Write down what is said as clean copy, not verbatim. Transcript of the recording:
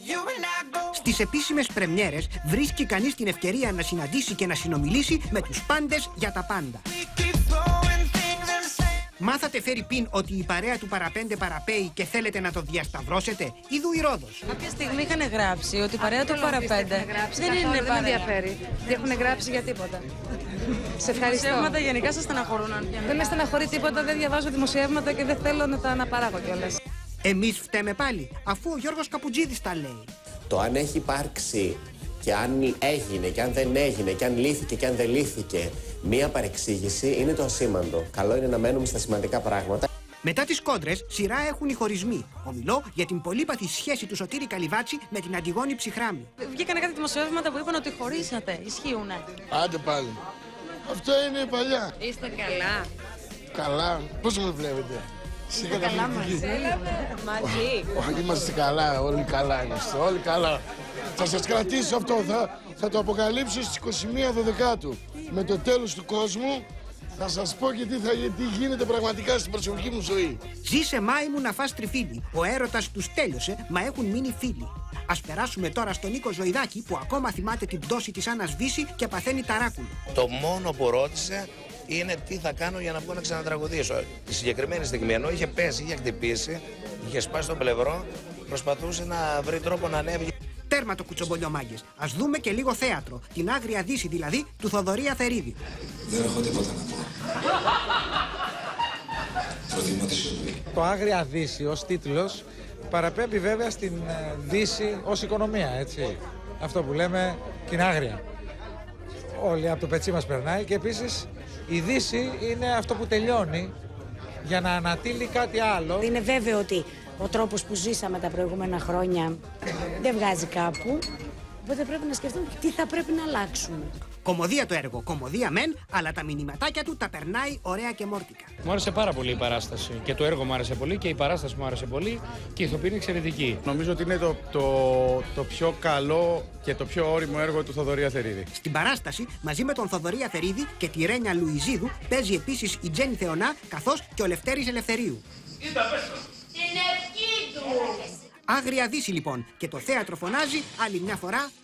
Στις επίσημες πρεμιέρες βρίσκει κανείς την ευκαιρία να συναντήσει και να συνομιλήσει με τους πάντες για τα πάντα. Μάθατε φερειπίν ότι η παρέα του παραπέντε παραπέει και θέλετε να το διασταυρώσετε? Ιδού η Ρόδος. Κάποια στιγμή είχαν γράψει ότι η παρέα του παραπέντε δεν είναι παρέα. Δεν με ενδιαφέρει. Δεν έχουν γράψει για τίποτα. Σε ευχαριστώ. Δημοσιεύματα γενικά σας στεναχωρούν? Δεν με στεναχωρεί τίποτα, δεν διαβάζω δημοσιεύματα και δεν θέλω να τα αναπαράγω κιόλας. Εμείς φταίμε πάλι, αφού ο Γιώργος Καπουτζίδης τα λέει. Το αν έχει υπάρξει και αν έγινε και αν δεν έγινε και αν λύθηκε και αν δεν λύθηκε μία παρεξήγηση είναι το ασήμαντο. Καλό είναι να μένουμε στα σημαντικά πράγματα. Μετά τις κόντρες, σειρά έχουν οι χωρισμοί. Ομιλώ για την πολύπαθη σχέση του Σωτήρη Καλυβάτση με την Αντιγόνη Ψυχράμη. Βγήκανε κάτι δημοσιεύματα που είπαν ότι χωρίσατε. Ισχύουνε? Άντε πάλι. Αυτό είναι παλιά. Είστε καλά? Καλά. Πώς με βλέπετε? Είστε καλά μαζί? Όχι, είμαστε καλά. Όλοι καλά είμαστε. Όλοι καλά. Θα σας κρατήσω αυτό. Θα το αποκαλύψω στις 21 Δεκάτου. Με το τέλος του κόσμου θα σας πω και τι γίνεται πραγματικά στην προσωπική μου ζωή. Ζήσε μάη μου να φας τριφύλι. Ο έρωτας τους τέλειωσε, μα έχουν μείνει φίλοι. Ας περάσουμε τώρα στον Νίκο Ζωηδάκη που ακόμα θυμάται την πτώση της Άννας Βύση και παθαίνει ταράκουλο. Το μόνο που ρώτησε είναι τι θα κάνω για να βγω να ξανατραγουδήσω. Τη συγκεκριμένη στιγμή, ενώ είχε πέσει, είχε χτυπήσει, είχε σπάσει το πλευρό, προσπαθούσε να βρει τρόπο να ανέβει. Τέρμα το κουτσομπολιό, μάγκες. Ας δούμε και λίγο θέατρο. Την Άγρια Δύση δηλαδή του Θοδωρή Αθερίδη. Δεν έχω τίποτα να πω. Προτιμώ τη σιωπή. Το Άγρια Δύση ως τίτλος παραπέμπει βέβαια στην Δύση ως οικονομία, έτσι. Αυτό που λέμε την Άγρια. Όλοι από το πετσί μας περνάει και επίσης η Δύση είναι αυτό που τελειώνει για να ανατείλει κάτι άλλο. Είναι βέβαιο ότι ο τρόπος που ζήσαμε τα προηγούμενα χρόνια δεν βγάζει κάπου, οπότε πρέπει να σκεφτούμε τι θα πρέπει να αλλάξουμε. Κωμωδία το έργο, κωμωδία μεν, αλλά τα μηνυματάκια του τα περνάει ωραία και μόρτικα. Μου άρεσε πάρα πολύ η παράσταση και το έργο μου άρεσε πολύ και η παράσταση μου άρεσε πολύ και η ηθοποιή είναι εξαιρετική. Νομίζω ότι είναι το πιο καλό και το πιο όριμο έργο του Θοδωρή Αθερίδη. Στην παράσταση, μαζί με τον Θοδωρή Αθερίδη και τη Ρένια Λουιζίδου, παίζει επίσης η Τζέννη Θεωνά καθώς και ο Λευτέρης Ελευθερίου. Άγρια Δύση λοιπόν, και το θέατρο φωνάζει άλλη μια φορά.